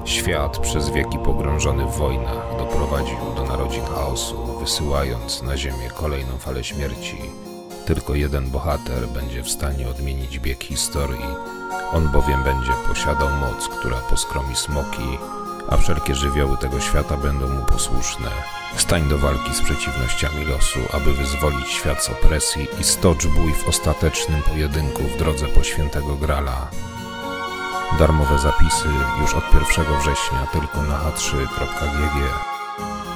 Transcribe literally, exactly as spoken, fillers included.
Świat przez wieki pogrążony w wojnach doprowadził do narodzin chaosu, wysyłając na ziemię kolejną falę śmierci. Tylko jeden bohater będzie w stanie odmienić bieg historii. On bowiem będzie posiadał moc, która poskromi smoki, a wszelkie żywioły tego świata będą mu posłuszne. Stań do walki z przeciwnościami losu, aby wyzwolić świat z opresji i stocz bój w ostatecznym pojedynku w drodze po świętego Grala. Darmowe zapisy już od pierwszego września tylko na h trzy kropka g g.